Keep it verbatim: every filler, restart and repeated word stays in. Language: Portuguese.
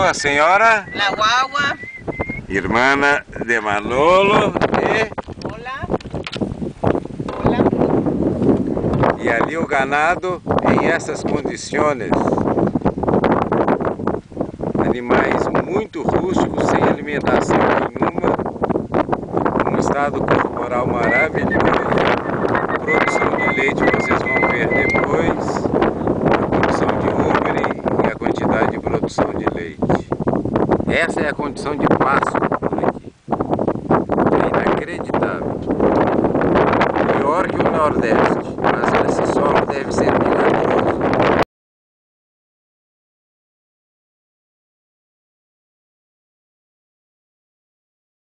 a senhora? La guagua. Irmã de Manolo e... Hola. Hola. E ali o ganado em essas condições. Animais muito rústicos, sem alimentação nenhuma, um estado corporal maravilhoso, produção de leite vocês vão ver depois, a produção de úmere e a quantidade de produção de leite. Essa é a condição de pasto por aqui, é inacreditável, pior que o Nordeste, mas esse solo deve ser melhor.